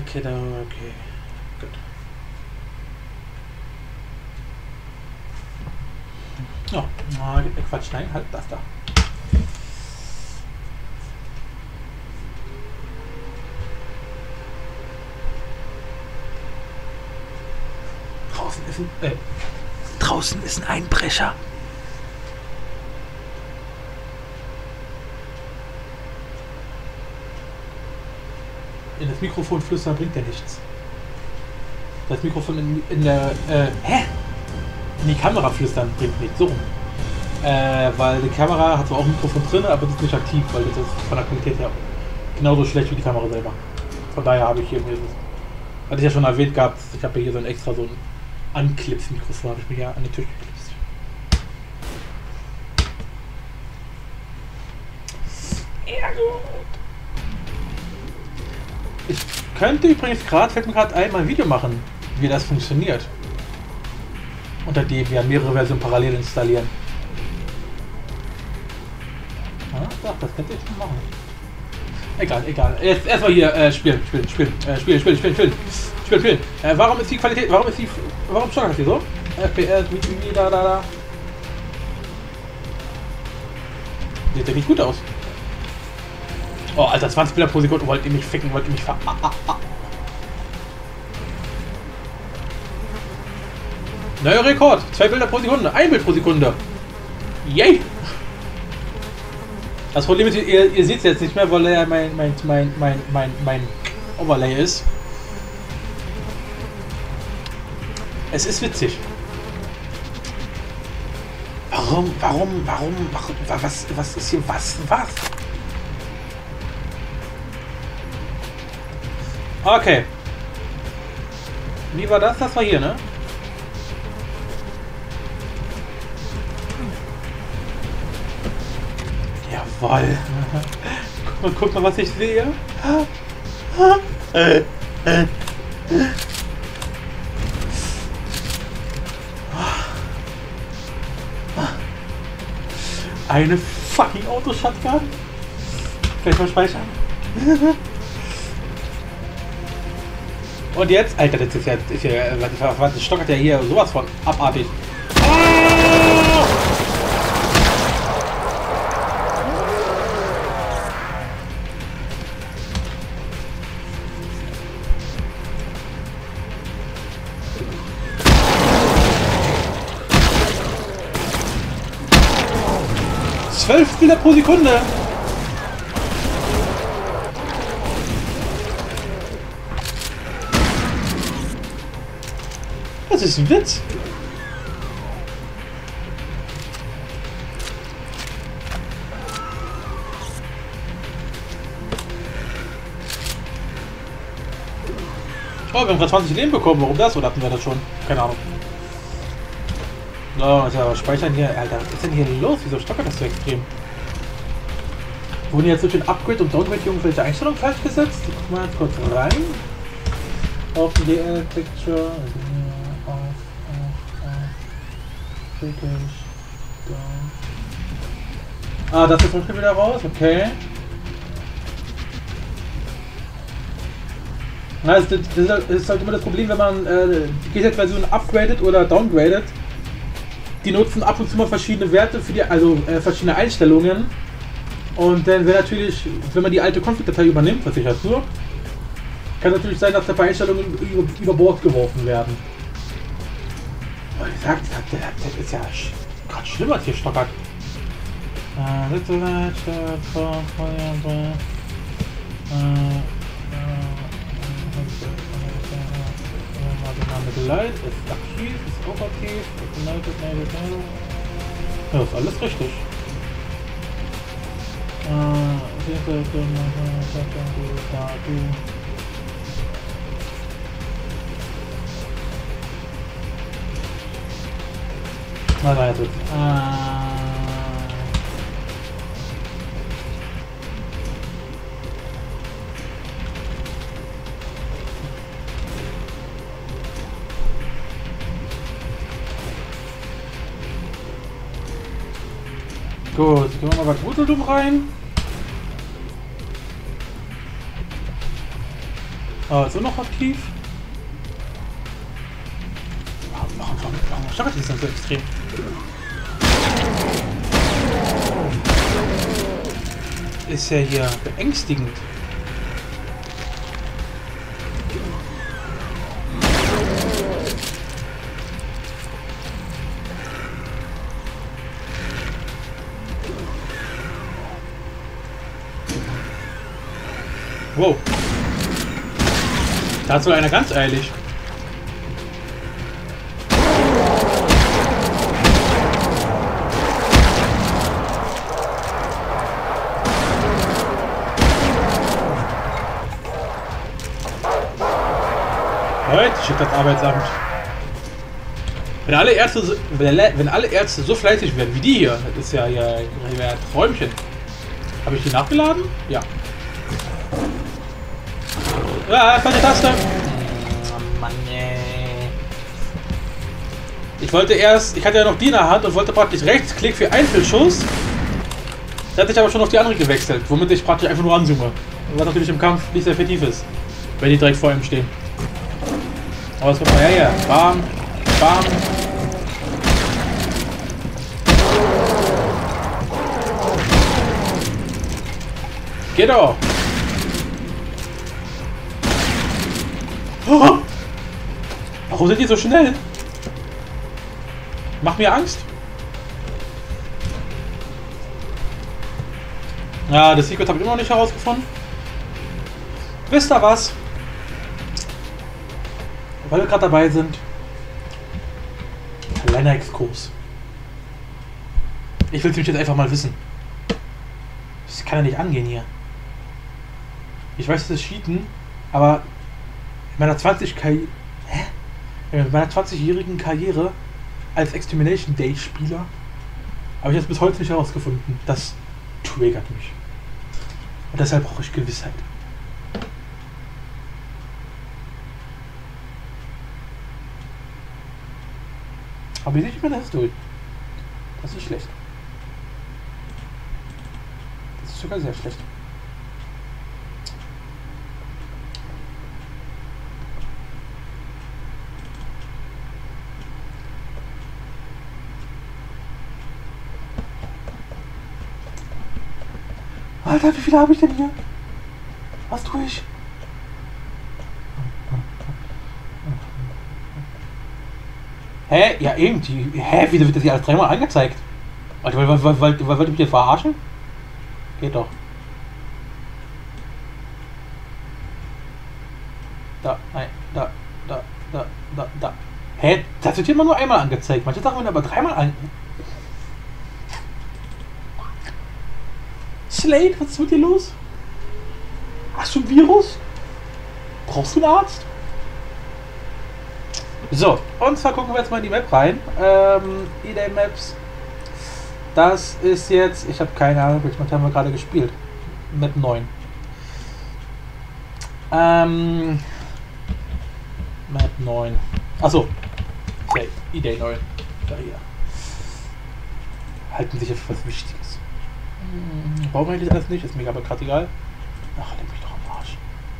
Okay, da, okay. Gut. Ja, Quatsch, nein, halt das da. Draußen ist ein Einbrecher. In das Mikrofon flüstern bringt ja nichts. Das Mikrofon in der... In die Kamera flüstern bringt nichts. So rum. Weil die Kamera hat zwar auch ein Mikrofon drin, aber das ist nicht aktiv, weil das ist von der Qualität her genauso schlecht wie die Kamera selber. Von daher habe ich hier... Hatte ich ja schon erwähnt gehabt, ich habe hier so ein extra so ein Anklips-Mikrofon, habe ich mir ja an den Tisch geklipst. Ja gut. Ich könnte übrigens gerade, fällt mir gerade ein, mal ein Video machen, wie das funktioniert. Unter dem wir mehrere Versionen parallel installieren. Ah, doch, das könnte ich schon machen. Egal. Erstmal hier spielen. Warum ist die Qualität, warum stockert das hier so? FPS, da. Sieht ja nicht gut aus. Oh, Alter, 20 Bilder pro Sekunde. Wollt ihr mich ficken? Wollt ihr mich ver... Neuer Rekord. 2 Bilder pro Sekunde. 1 Bild pro Sekunde. Yay! Das Problem ist, ihr seht es jetzt nicht mehr, weil er mein Overlay ist. Es ist witzig. Warum, was ist hier, was? Okay. Wie war das? Das war hier, ne? Jawoll. Guck mal, was ich sehe. Eine fucking Autoshotgun. Kann ich mal speichern? Und jetzt? Alter, das ist ja das stockert ja hier sowas von abartig. Oh! Zwölf Bilder pro Sekunde. Das ist ein Witz. Oh, wir haben gerade 20 Leben bekommen. Warum das? Oder hatten wir das schon? Keine Ahnung. So, also speichern hier. Alter, was ist denn hier los? Wieso stockert das so extrem? Wurden jetzt durch den Upgrade und Downgrade irgendwelche Einstellungen falsch gesetzt? Ich guck mal jetzt kurz rein. Auf die DL Picture. Ah, das ist zum Beispiel wieder raus. Okay. Na, das ist halt immer das Problem, wenn man die GZ-Version upgradet oder downgradet. Die nutzen ab und zu mal verschiedene Werte für die, also verschiedene Einstellungen. Und dann wäre natürlich, wenn man die alte Config-Datei übernimmt, was ich halt tue, kann natürlich sein, dass da paar Einstellungen über Bord geworfen werden. Aber wie gesagt, das ist ja gerade schlimm, was hier stockert. Mittelleid ist aktiv, ist auch aktiv, ja, ist alles richtig. Nein, jetzt wird's. Gut, gehen wir mal bei Gruseldum rein. Ist auch noch aktiv. Warum startet die denn so extrem? Ist ja hier beängstigend. Wow. Da hat sogar einer ganz eilig. Heute schickt das Arbeitsamt. Wenn alle Ärzte so fleißig werden wie die hier, das ist ja ein Träumchen. Habe ich die nachgeladen? Ja. Ah, falsche Taste. Oh Mann, ey. Ich hatte ja noch die in der Hand und wollte praktisch Rechtsklick für Einzelschuss. Da hatte ich aber schon auf die andere gewechselt, womit ich praktisch einfach nur anzoome. Was natürlich im Kampf nicht sehr effektiv ist, wenn die direkt vor ihm stehen. Aber es wird mal her. Bam, bam. Geht doch. Oh. Warum sind die so schnell? Macht mir Angst. Ja, das Secret habe ich immer noch nicht herausgefunden. Wisst ihr was? Weil wir gerade dabei sind. Kleiner Exkurs. Ich will es nämlich jetzt einfach mal wissen. Das kann ja nicht angehen hier. Ich weiß, das ist Cheaten, aber in meiner 20-jährigen Karriere als Extermination Day Spieler habe ich das bis heute nicht herausgefunden. Das triggert mich. Und deshalb brauche ich Gewissheit. Aber wie sehe ich mir das durch? Das ist schlecht. Das ist sogar sehr schlecht. Alter, wie viele habe ich denn hier? Was tue ich? Hä? Ja, irgendwie. Hä? Wieso wird das hier alles dreimal angezeigt? Alter, wollt ihr mich jetzt verarschen? Geht doch. Da, nein, da. Hä? Das wird hier immer nur einmal angezeigt. Manche Sachen werden aber dreimal angezeigt. Slade, was ist mit dir los? Hast du ein Virus? Brauchst du einen Arzt? So, und zwar gucken wir jetzt mal in die Map rein. E-Day Maps. Das ist jetzt, ich habe keine Ahnung, welche Map haben wir gerade gespielt. Map 9. Map 9. Achso. Okay, E-Day 9. Da hier. Halten sich auf was Wichtiges. Brauchen wir eigentlich alles nicht, ist mir aber gerade egal. Ach, leck mich doch am Arsch.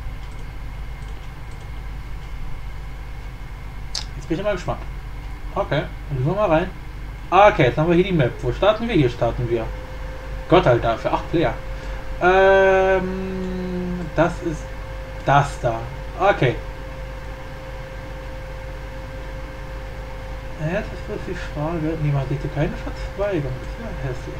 Jetzt bin ich mal gespannt. Okay, dann gehen wir mal rein. Okay, jetzt haben wir hier die Map. Wo starten wir? Hier starten wir. Gott, Alter, für 8 Player. Das ist das da. Okay. Ja, das ist die Frage. Niemand sieht keine Verzweigung. Das ist ja hässlich.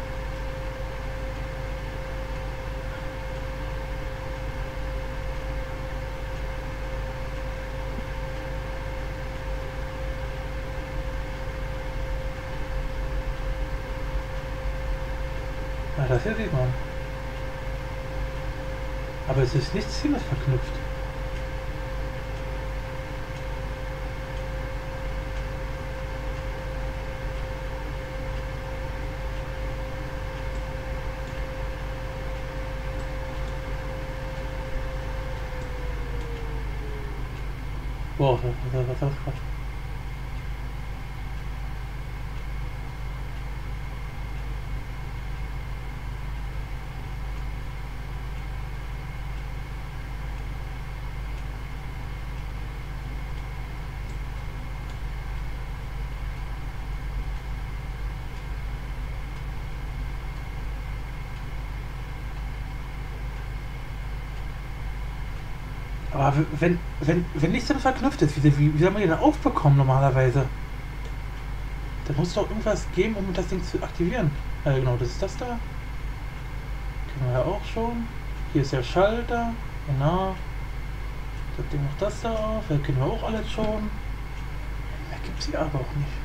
Na, das hier sieht man. Aber es ist nichts ziemlich verknüpft. Boah, was ist das Quatsch? Aber wenn nichts damit verknüpft ist, wie soll man den aufbekommen normalerweise? Da muss es doch irgendwas geben, um das Ding zu aktivieren. Genau, das ist das da. Kennen wir ja auch schon. Hier ist der Schalter. Genau. Das Ding macht das da auf. Das kennen wir auch alles schon. Mehr gibt es hier aber auch nicht.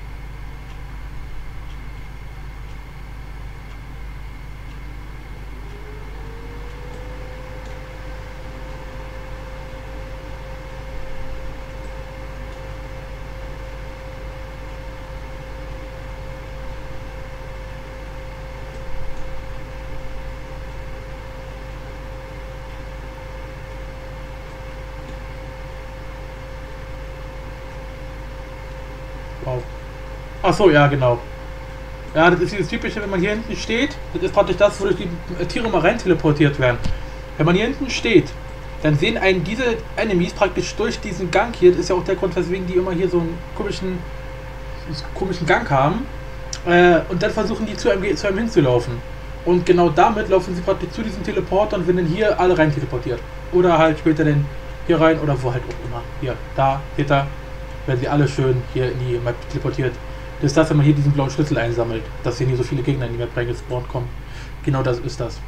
Wow. Achso, ja, genau. Ja, das ist dieses typische, wenn man hier hinten steht, das ist praktisch das, wodurch die Tiere mal rein teleportiert werden. Wenn man hier hinten steht, dann sehen einen diese Enemies praktisch durch diesen Gang hier. Das ist ja auch der Grund, weswegen die immer hier so einen komischen Gang haben. Und dann versuchen die zu einem hinzulaufen. Und genau damit laufen sie praktisch zu diesem Teleporter und werden dann hier alle rein teleportiert. Oder halt später dann hier rein oder wo halt auch immer. Hier, da, hinter, werden sie alle schön hier in die Map teleportiert. Das ist das, wenn man hier diesen blauen Schlüssel einsammelt, dass hier nicht so viele Gegner in die Map reingespawnt kommen. Genau das ist das.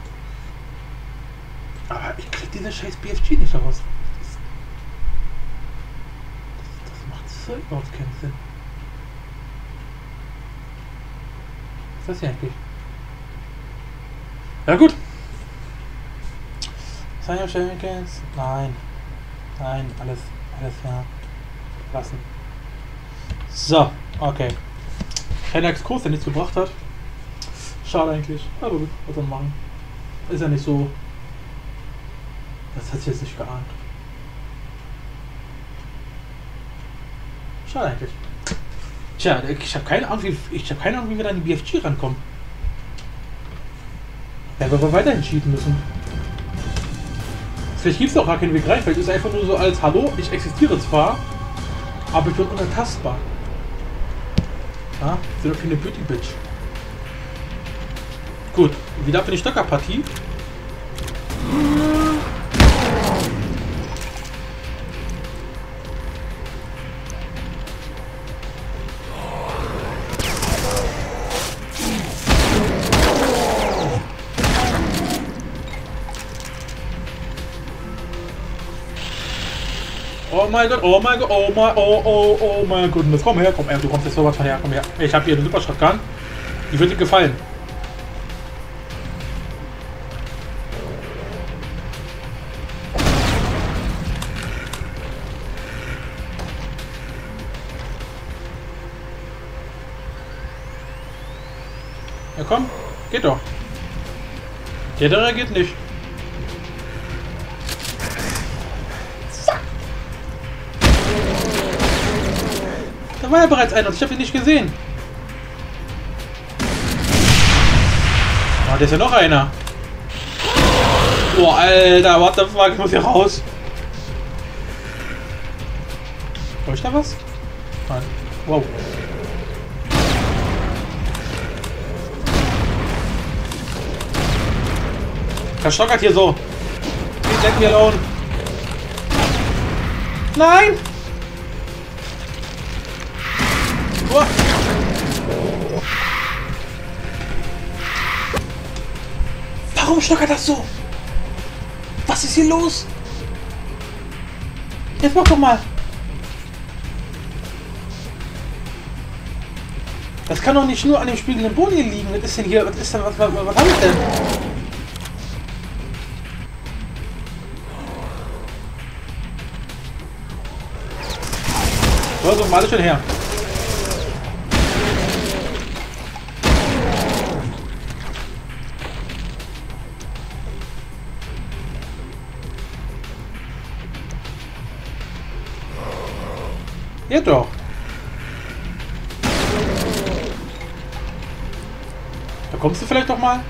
Aber ich krieg diese scheiß BFG nicht daraus. Das macht so überhaupt keinen Sinn. Was ist das hier eigentlich? Ja gut. Sign of Shurikens? Nein. Nein, alles ja. Lassen. So, okay. Kein Exkurs, der nichts gebracht hat. Schade eigentlich. Aber gut, was soll man machen? Ist ja nicht so. Das hat sich jetzt nicht geahnt. Schade eigentlich. Tja, ich habe keine Ahnung, wie wir da an die BFG rankommen. Ja, weil wir weiterhin cheaten müssen. Vielleicht gibt es auch gar keinen Weg rein. Vielleicht ist es einfach nur so als Hallo, ich existiere zwar, aber ich bin unantastbar. Ja, ich bin doch keine Beauty Bitch. Gut, wieder für die Stöckerpartie. Oh mein Gott, oh mein Gott, oh mein Gott, komm her, du kommst jetzt sowas von her, komm her. Ich habe hier eine Super Shotgun, die wird dir gefallen. Ja komm, geht doch. Der reagiert nicht. Da war ja bereits einer und ich habe ihn nicht gesehen. Oh, da ist ja noch einer. Boah, Alter, what the fuck, ich muss hier raus. Brauche ich da was? Nein. Wow. Verstockert hier so. Let me alone. Nein! Oh. Warum stockert das so? Was ist hier los? Jetzt mach doch mal. Das kann doch nicht nur an dem spiegelnden Boden hier liegen. Was ist denn hier? Was ist denn? Was habe ich denn? So, mal alles schön her. Ja doch. Da kommst du vielleicht doch mal.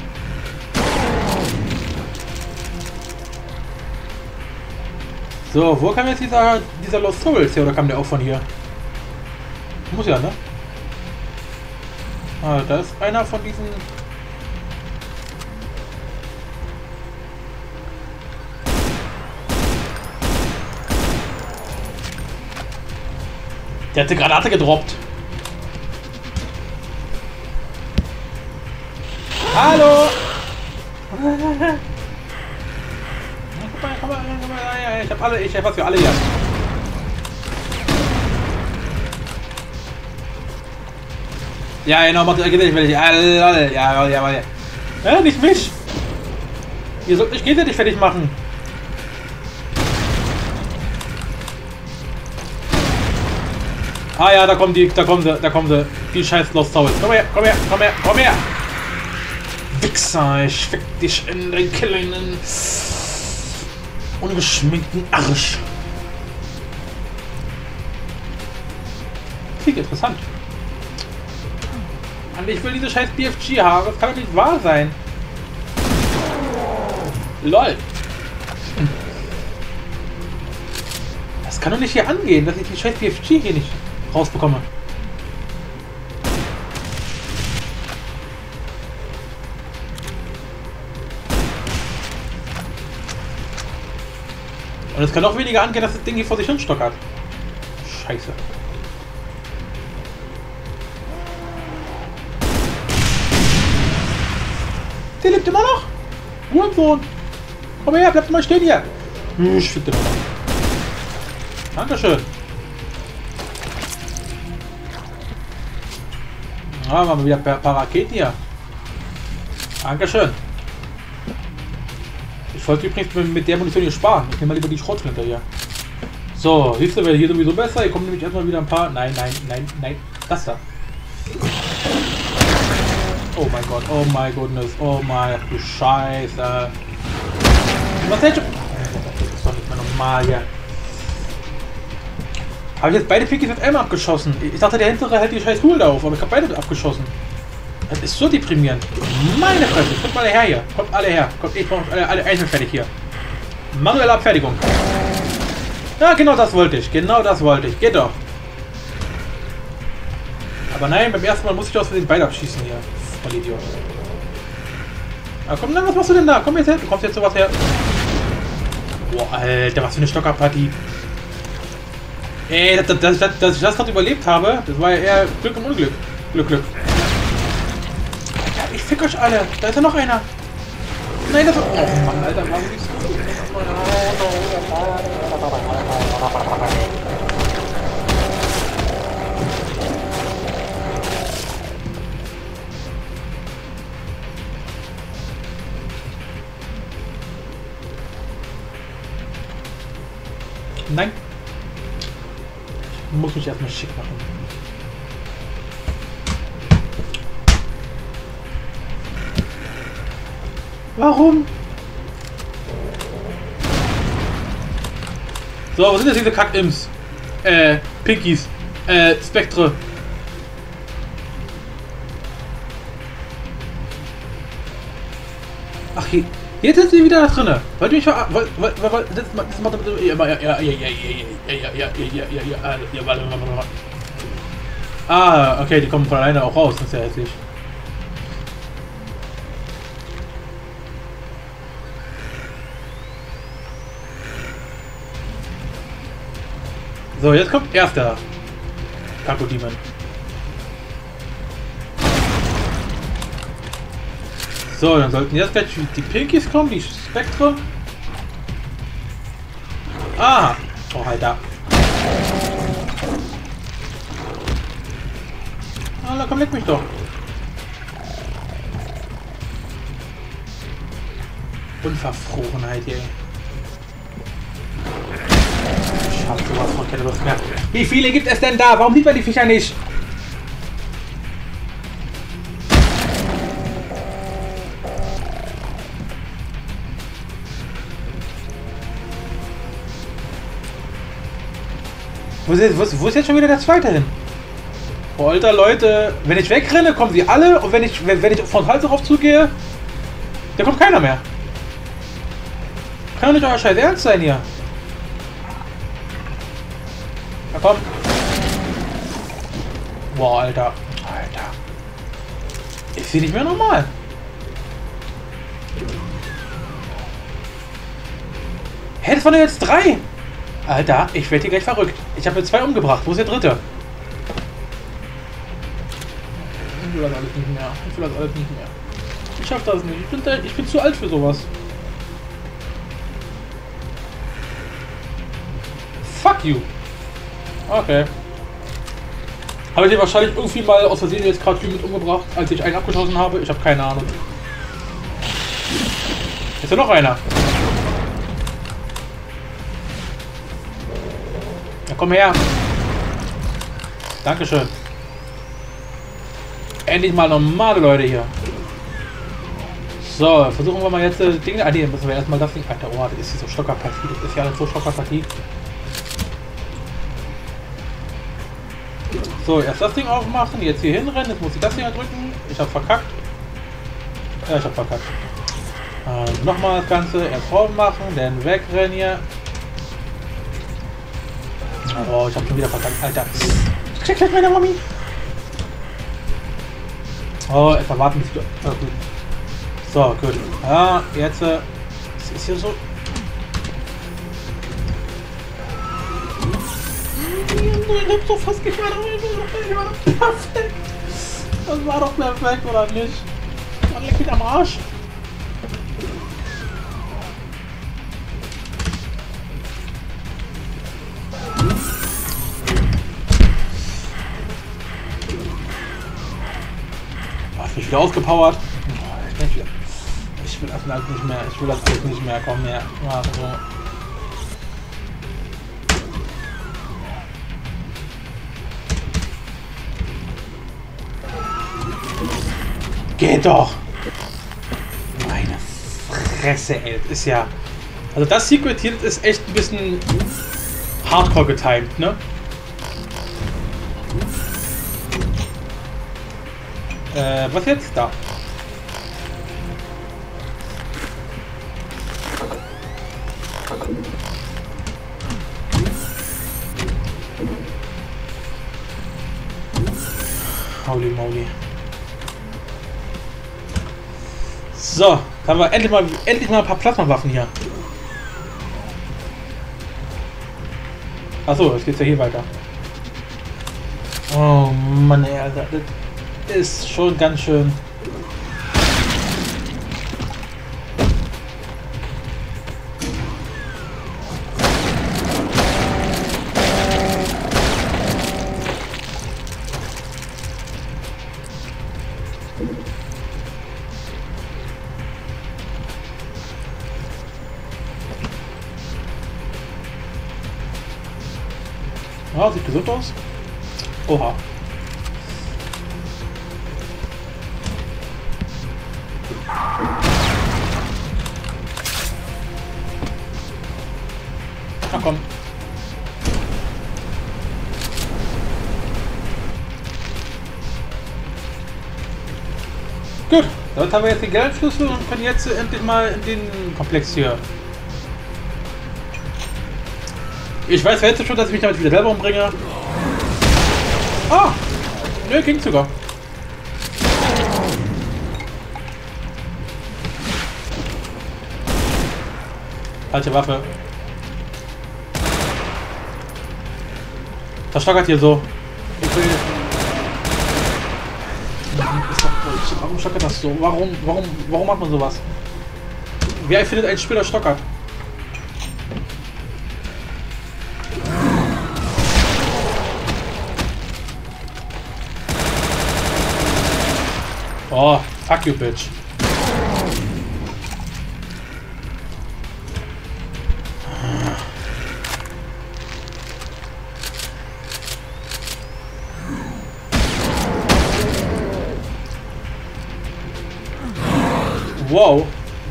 So, wo kam jetzt dieser Lost Souls her? Oder kam der auch von hier? Muss ja, ne? Ah, da ist einer von diesen... Der hat die Granate gedroppt. Hallo! Komm mal, ich hab alle, ich hab was für alle hier. Ja, genau, macht ihr fertig. Ja, nicht mich! Ihr sollt mich gegenseitig fertig machen. Ah ja, da kommen sie. Die scheiß Lost Souls. Komm her. Wichser, ich fick dich in den kleinen ungeschminkten Arsch. Klingt interessant. Und ich will diese scheiß BFG haben. Das kann doch nicht wahr sein. LOL. Das kann doch nicht hier angehen, dass ich die scheiß BFG hier nicht rausbekomme. Und es kann auch weniger angehen, dass das Ding hier vor sich hin stockert. Scheiße. Der lebt immer noch? Hurensohn. Komm her, bleibt mal stehen hier. Ich fick den noch. Dankeschön. Ah, machen wir wieder ein paar Raketen hier. Dankeschön. Ich wollte übrigens mit der Munition hier sparen. Ich nehme mal lieber die Schrotflinte hier. So, siehst du, wäre hier sowieso besser. Hier kommen nämlich erstmal wieder ein paar. Nein. Das da. Oh mein Gott, oh my goodness, oh mein, du Scheiße. Was denn schon? Das ist doch nicht mehr normal hier. Habe ich jetzt beide Pickies mit einmal abgeschossen? Ich dachte, der hintere hält die scheiß Huhl da auf, aber ich habe beide abgeschossen. Das ist so deprimierend. Meine Fresse, kommt mal her hier. Kommt alle her. Kommt, ich brauche alle einzeln fertig hier. Manuelle Abfertigung. Ja, genau das wollte ich. Genau das wollte ich. Geht doch. Aber nein, beim ersten Mal muss ich aus Versehen beide abschießen hier. Voll Idiot. Na komm, dann, was machst du denn da? Komm jetzt her. Du kommst jetzt sowas her. Boah, Alter, was für eine Stockerpartie. Ey, dass ich das gerade überlebt habe, das war ja eher Glück und Unglück. Glück. Alter, ich fick euch alle. Da ist ja noch einer. Nein, das ist... Oh Mann, Alter, warum gibt's... Nein. Ich muss mich erstmal schick machen. Warum? So, was sind das diese Kack-Imps? Pinkies. Spektre. Ach, jetzt sind sie wieder da drinne. Wollt ihr mich das macht Ah, okay, die kommen von alleine auch raus. Das ist ja hässlich. So, jetzt kommt erster Kakodemon. So, dann sollten jetzt gleich die Pinkies kommen, die Spektre. Ah! Oh, Alter. Ah, komm, leck mich doch. Unverfrorenheit hier. Ich hab sowas von keine Lust mehr. Wie viele gibt es denn da? Warum sieht man die Viecher nicht? Wo ist jetzt schon wieder der zweite hin? Oh, Alter, Leute, wenn ich wegrenne, kommen sie alle und wenn ich frontal darauf zugehe, da kommt keiner mehr. Kann doch nicht euer Scheiß Ernst sein hier. Na komm. Boah, Alter. Alter. Ist sie nicht mehr normal. Hä, das waren ja jetzt 3. Alter, ich werde hier gleich verrückt. Ich habe jetzt 2 umgebracht. Wo ist der dritte? will das alles nicht mehr. Ich will das alles nicht mehr. Ich schaff das nicht. Ich bin zu alt für sowas. Fuck you. Okay. Habe ich den wahrscheinlich irgendwie mal aus Versehen jetzt gerade mit umgebracht, als ich einen abgeschossen habe? Ich habe keine Ahnung. Ist ja noch einer. Ja, komm her. Dankeschön. Endlich mal normale Leute hier. So, versuchen wir mal jetzt Dinge. Ah, nee, müssen wir erstmal das Ding. Alter, oh, das ist hier so Stockerpartie. Das ist ja eine so Stockerpartie. So, erst das Ding aufmachen, jetzt hier hinrennen, jetzt muss ich das Ding drücken. Ich hab verkackt. Ja, ich hab verkackt. Nochmal das Ganze, erst drauf machen, dann wegrennen hier. Oh, ich hab schon wieder verkackt, Alter. Ich krieg gleich meine Mami. Oh, erstmal warten, bis du. Oh, gut. So, gut. Ja, jetzt. Was ist hier so? Ich hab so fast gefahren. Perfekt. Das war doch perfekt, oder nicht? Man leckt mich am Arsch. Ich bin wieder ausgepowert. Ich will das alles nicht mehr. Ich will das alles nicht mehr. Komm her. Mach so. Geht doch! Meine Fresse, ey. Das ist ja. Also das Secret hier ist echt ein bisschen hardcore getimed, ne? Was jetzt? Da. Holy moly. So, haben wir endlich mal ein paar Plasmawaffen hier. Achso, jetzt geht's ja hier weiter. Oh Mann, ey, Alter, das ist schon ganz schön. Ja, sieht gesund aus. Oha. Na komm. Gut, damit haben wir jetzt den Geldschlüssel und können jetzt endlich mal in den Komplex hier. Ich weiß jetzt schon, dass ich mich damit wieder selber umbringe. Ah! Nö, ging sogar. Falsche Waffe. Verstockert hier so. Ich will... Warum stockert das so? Warum macht man sowas? Wer findet ein Spieler stockert? Oh, fuck you, bitch. Wow.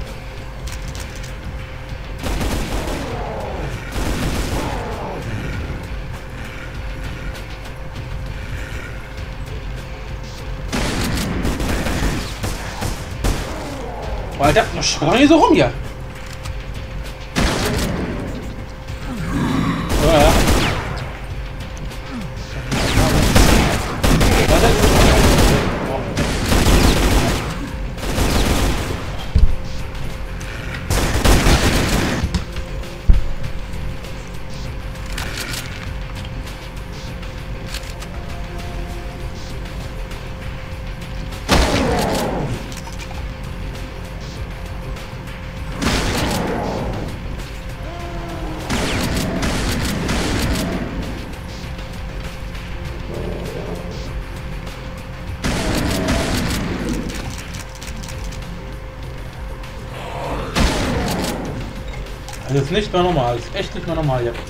Oh, Alter, schau doch nicht so rum hier. Oh, ja. Das ist nicht mehr normal. Das ist echt nicht mehr normal jetzt.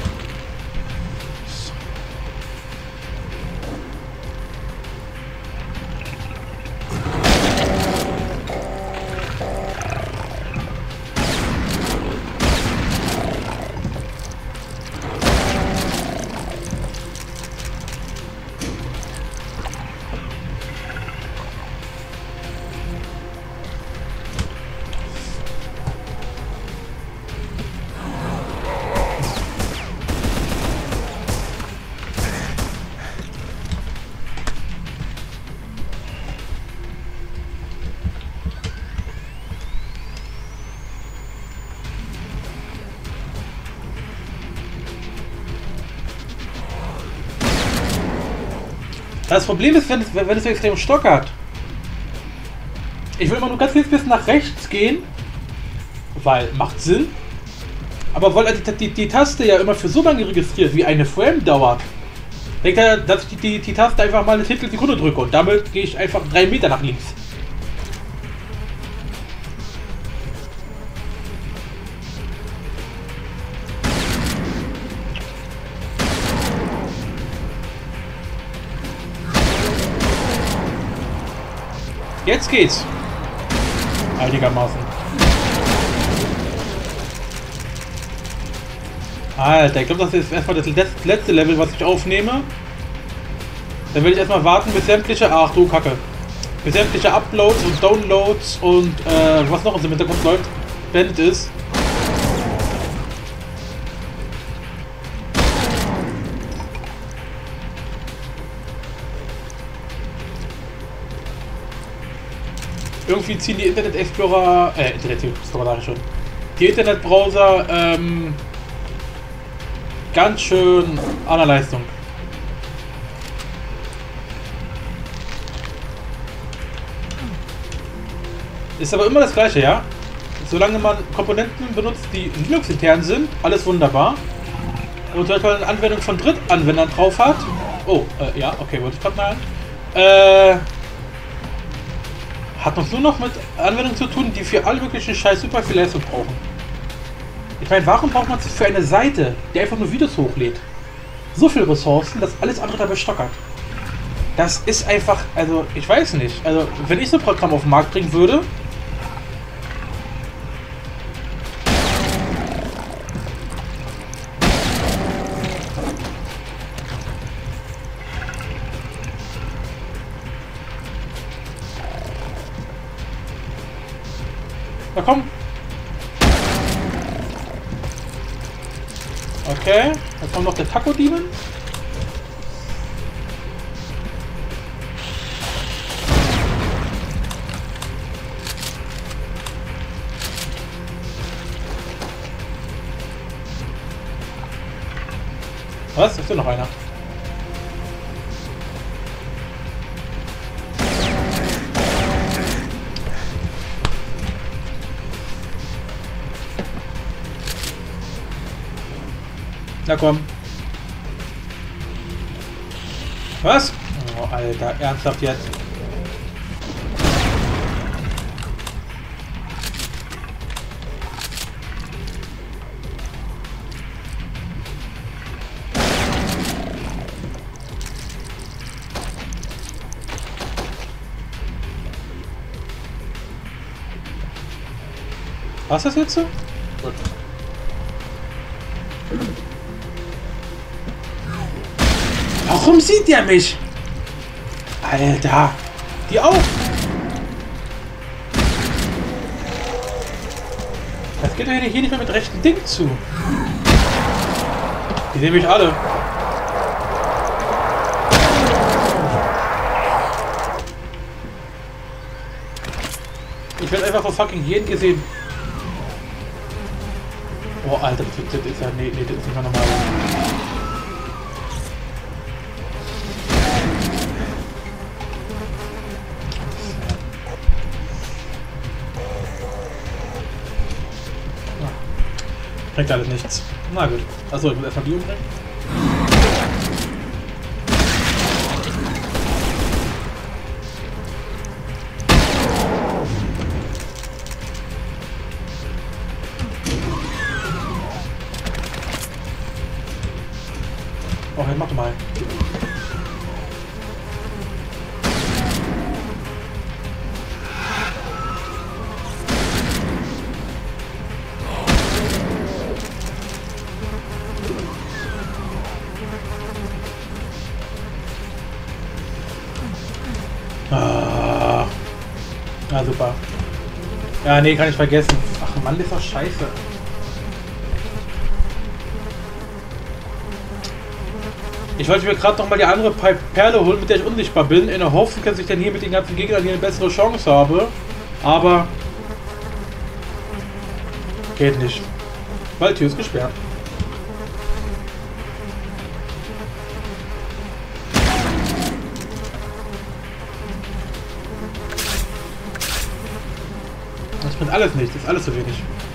Das Problem ist, wenn es so extrem stockert. Ich will immer nur ganz bisschen nach rechts gehen, weil macht Sinn. Aber weil die Taste ja immer für so lange registriert, wie eine Frame dauert, denkt er, dass ich die Taste einfach mal eine Viertelsekunde drücke und damit gehe ich einfach 3 Meter nach links. Jetzt geht's. Einigermaßen. Alter, ich glaube, das ist erstmal das letzte Level, was ich aufnehme. Dann will ich erstmal warten, bis sämtliche... Ach du Kacke. Bis sämtliche Uploads und Downloads und was noch im Hintergrund läuft, beendet ist. Irgendwie ziehen die Internet Explorer sage ich schon. Die Internetbrowser ganz schön an der Leistung. Ist aber immer das gleiche, ja? Solange man Komponenten benutzt, die Linux-intern sind, alles wunderbar. Und zum Beispiel eine Anwendung von Drittanwendern drauf hat. Oh, ja, okay, wollte ich gerade mal. Hat man es nur noch mit Anwendungen zu tun, die für alle möglichen Scheiß super viel Leistung brauchen. Ich meine, warum braucht man es für eine Seite, die einfach nur Videos hochlädt? So viele Ressourcen, dass alles andere dabei stockert. Das ist einfach, also, ich weiß nicht. Also, wenn ich so ein Programm auf den Markt bringen würde... Na komm. Okay, jetzt kommt noch der Taco-Demon. Was? Ist denn noch einer? Na komm. Was? Oh, Alter, ernsthaft jetzt? Was ist das jetzt so? Gut. Warum sieht der mich? Alter! Die auch! Das geht doch hier nicht mehr mit rechten Dingen zu. Die sehen mich alle. Ich werde einfach von fucking jeden gesehen. Oh, Alter, das ist ja... Nee, das ist nicht mehr normal. Bringt alles nichts. Na gut. Achso, ich muss erstmal die umbringen. Oh, hey, mach mal. Ah. Ja, super. Ja, nee, kann ich vergessen. Ach Mann, das ist doch scheiße. Ich wollte mir gerade noch mal die andere Perle holen, mit der ich unsichtbar bin, in der Hoffnung, dass ich dann hier mit den ganzen Gegnern hier eine bessere Chance habe. Aber geht nicht. Weil die Tür ist gesperrt. Das bringt alles nichts, das ist alles zu wenig.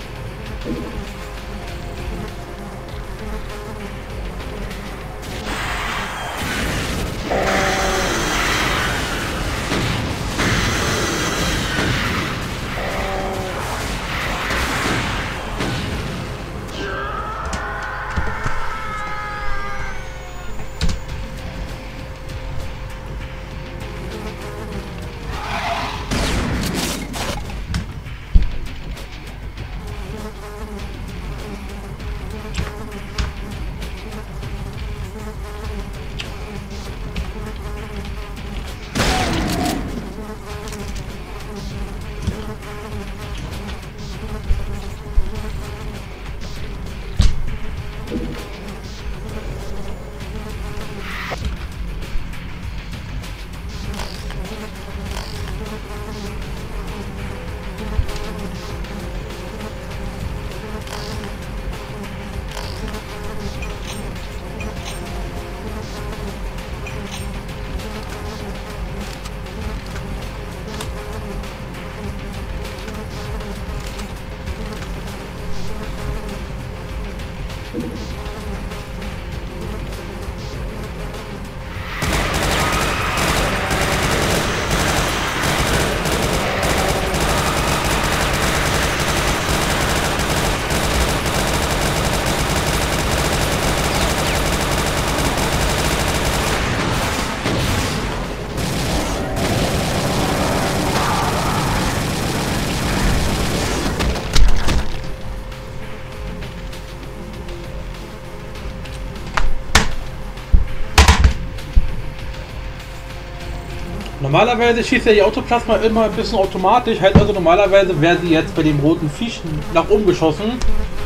Normalerweise schießt ja die Autoplasma immer ein bisschen automatisch, heißt also normalerweise wäre sie jetzt bei dem roten Viech nach oben geschossen.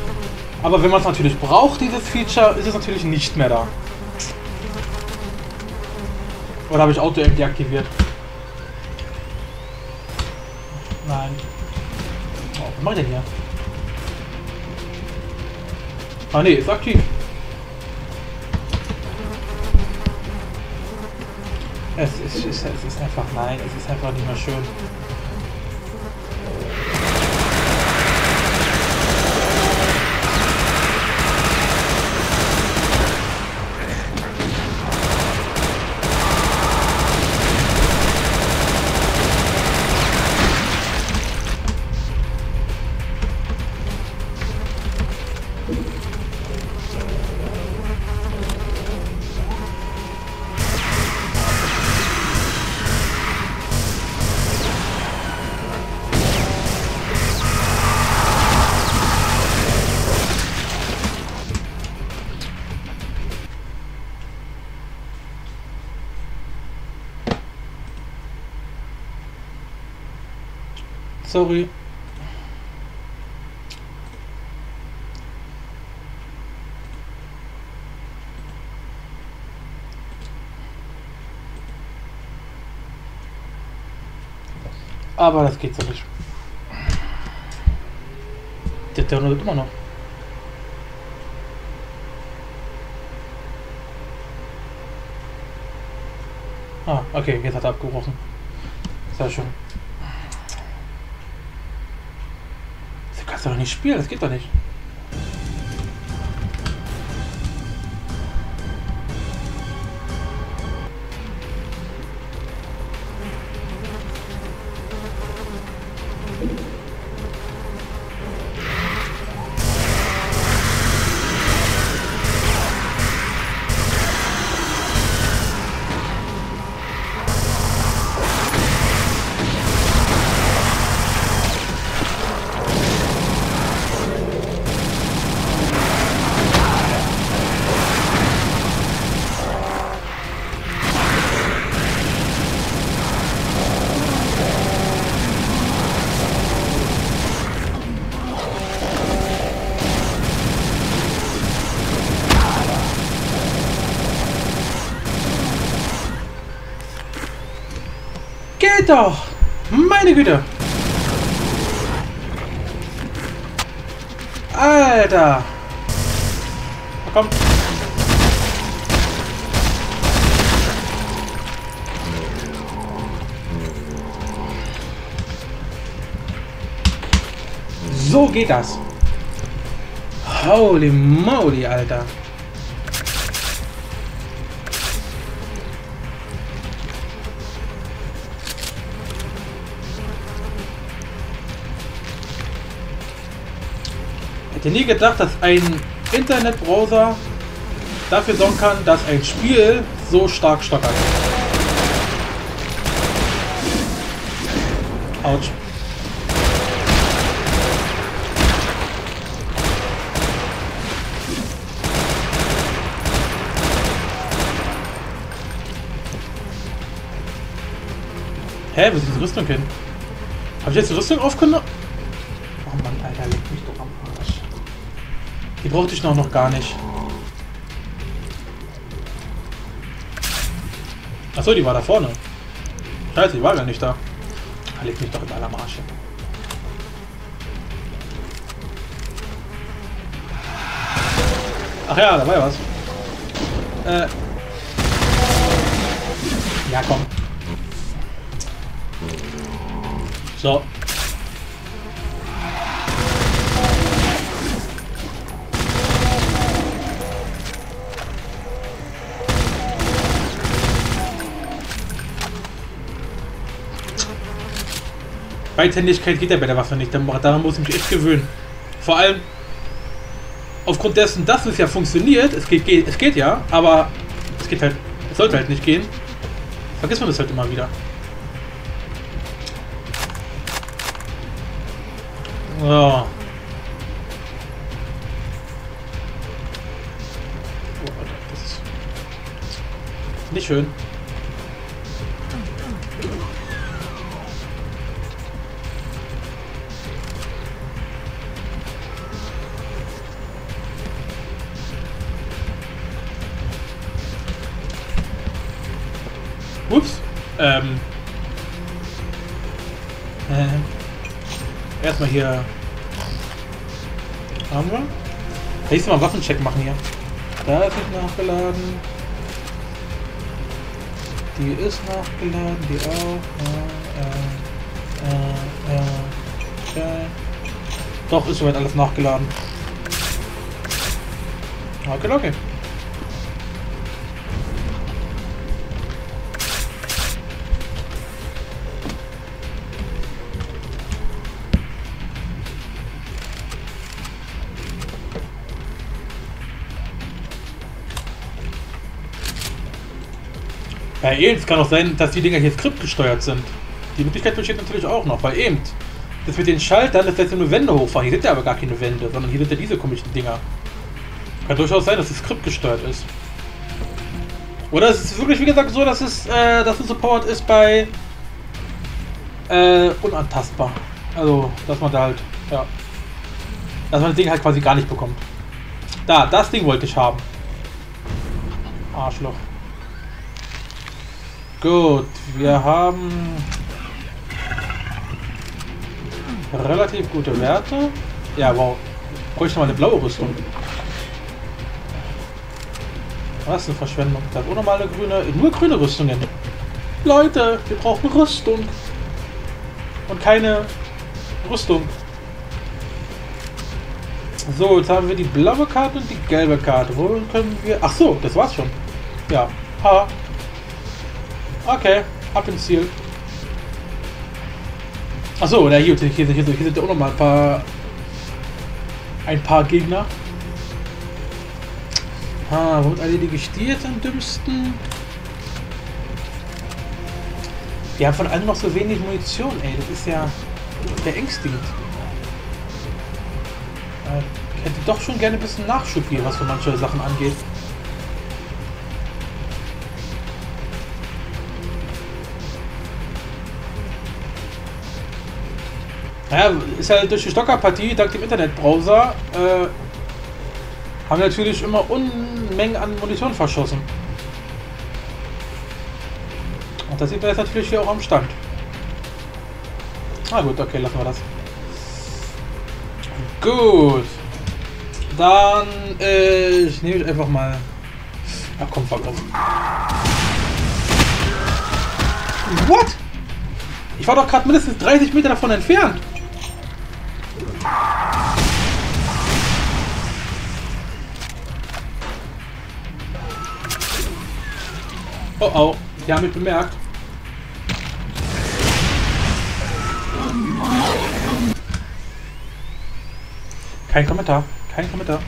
Aber wenn man es natürlich braucht, dieses Feature, ist es natürlich nicht mehr da. Oder habe ich Auto-Aim deaktiviert? Nein. Oh, was mache ich denn hier? Ah ne, ist aktiv. Es ist einfach, nein, es ist einfach nicht mehr schön. Sorry. Aber das geht so nicht. Der downloadet immer noch. Ah, okay, jetzt hat er abgebrochen. Sehr schön. Das kannst du doch nicht spielen, das geht doch nicht. geht doch! Meine Güte! Alter! Na komm! So geht das! Holy moly, Alter! Ich hätte nie gedacht, dass ein Internetbrowser dafür sorgen kann, dass ein Spiel so stark stockert. Autsch. Hä, wo ist diese Rüstung hin? Habe ich jetzt die Rüstung aufgenommen? Oh Mann, Alter, leck mich doch am Arsch. Die brauchte ich noch gar nicht. Achso, die war da vorne. Scheiße, die war gar nicht da. Leck mich doch in aller Marsch. Ach ja, da war ja was. Ja, komm. So. Beidhändigkeit geht ja bei der Waffe nicht, daran muss ich mich echt gewöhnen. Vor allem aufgrund dessen, dass es ja funktioniert, es geht ja, aber es geht halt, es sollte halt nicht gehen, vergisst man das halt immer wieder. So. Oh, Alter, das ist nicht schön. Ups. Erstmal hier. Haben wir? Nächstes Mal einen Waffencheck machen hier. Da ist nicht nachgeladen. Die ist nachgeladen, die auch. Okay. Doch, ist soweit alles nachgeladen. Okay, okay. Bei EMT kann auch sein, dass die Dinger hier skriptgesteuert sind. Die Möglichkeit besteht natürlich auch noch. Bei EMT, das mit den Schaltern, das lässt ja nur Wände hochfahren. Hier sind ja aber gar keine Wände, sondern hier sind ja diese komischen Dinger. Kann durchaus sein, dass es skriptgesteuert ist. Oder es ist wirklich, wie gesagt, so, dass es supported ist bei unantastbar. Also, dass man da halt, ja, dass man das Ding halt quasi gar nicht bekommt. Da, das Ding wollte ich haben. Arschloch. Gut, wir haben relativ gute Werte. Ja, wow. Bräuchte mal eine blaue Rüstung. Was ist eine Verschwendung? Das hat auch normale grüne, nur grüne Rüstungen. Leute, wir brauchen Rüstung. Und keine Rüstung. So, jetzt haben wir die blaue Karte und die gelbe Karte. Wo können wir... Ach so, das war's schon. Ja. Ha. Okay, ab ins Ziel. Achso, hier sind ja auch noch mal ein paar Gegner. Womit alle die gestiert am dümmsten? Die haben von allem noch so wenig Munition, ey. Das ist ja beängstigend. Ich hätte doch schon gerne ein bisschen Nachschub hier, was für manche Sachen angeht. Naja, ist halt durch die Stockerpartie, dank dem Internetbrowser, haben wir natürlich immer Unmengen an Munition verschossen. Und das sieht man jetzt natürlich hier auch am Stand. Na gut, okay, lassen wir das. Gut. Dann, ich nehme einfach mal... Ach komm, fuck off. What? Ich war doch gerade mindestens 30 Meter davon entfernt. Oh oh, die haben mich bemerkt. Kein Kommentar, kein Kommentar.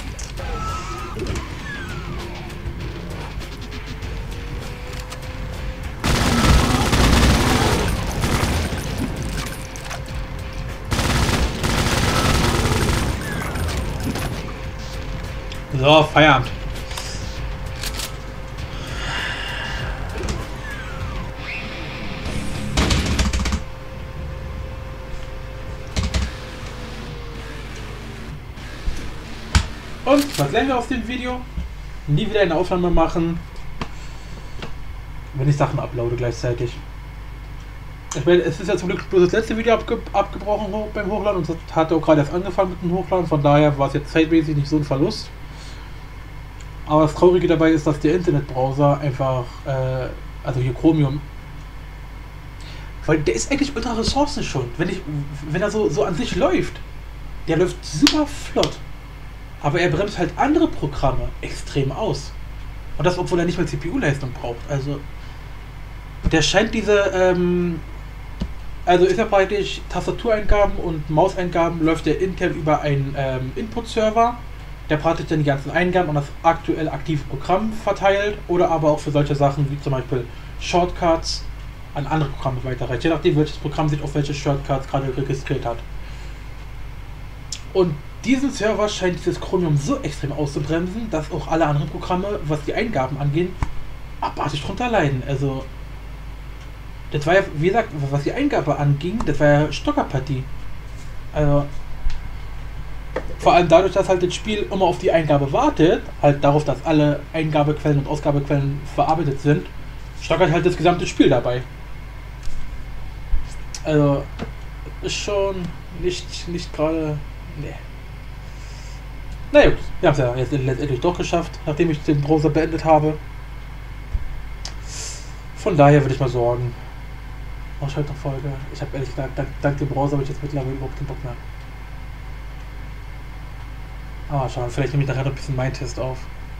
So, Feierabend. Und was lernen wir aus dem Video? Nie wieder eine Aufnahme machen, wenn ich Sachen uploade gleichzeitig. Ich meine, es ist ja zum Glück bloß das letzte Video abgebrochen beim Hochladen und es hat auch gerade erst angefangen mit dem Hochladen, von daher war es jetzt zeitmäßig nicht so ein Verlust. Aber das Traurige dabei ist, dass der Internetbrowser einfach, also hier Chromium, weil der ist eigentlich unter Ressourcen schon. Wenn er so an sich läuft, der läuft super flott. Aber er bremst halt andere Programme extrem aus. Und das, obwohl er nicht mal CPU-Leistung braucht. Also, der scheint diese, also ist ja praktisch Tastatureingaben und Mauseingaben läuft der intern über einen Input-Server, der praktisch dann die ganzen Eingaben an das aktuell aktive Programm verteilt oder aber auch für solche Sachen wie zum Beispiel Shortcuts an andere Programme weiterreicht, je nachdem welches Programm sich auf welche Shortcuts gerade registriert hat. Und diesen Server scheint dieses Chromium so extrem auszubremsen, dass auch alle anderen Programme, was die Eingaben angehen, abartig drunter leiden. Also, das war ja, wie gesagt, was die Eingabe anging, das war ja Stockerpartie. Also, vor allem dadurch, dass halt das Spiel immer auf die Eingabe wartet, halt darauf, dass alle Eingabequellen und Ausgabequellen verarbeitet sind, stockert halt das gesamte Spiel dabei. Also, ist schon nicht gerade... Nee. Na gut, wir haben es ja jetzt letztendlich doch geschafft, nachdem ich den Browser beendet habe. Von daher würde ich mal sagen, Ausschaltung-Folge. Ich habe ehrlich gesagt, dank dem Browser habe ich jetzt mittlerweile überhaupt keinen Bock mehr. Ah, schade, vielleicht nehme ich nachher noch ein bisschen Mindtest auf.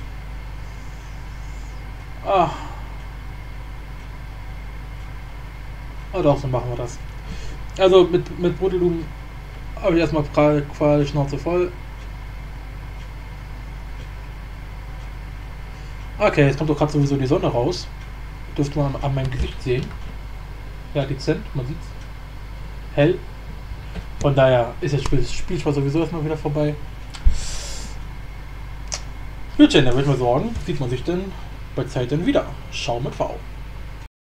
Ah. Ah doch, so machen wir das. Also mit Brutaloom habe ich erstmal quasi Schnauze voll. Okay, jetzt kommt doch gerade sowieso die Sonne raus. Dürfte man an meinem Gesicht sehen. Ja, dezent, man sieht's. Hell. Von daher ist das Spiel zwar sowieso erstmal wieder vorbei. Gut, dann würde ich mal sagen, sieht man sich dann bei Zeit dann wieder. Schau mit V.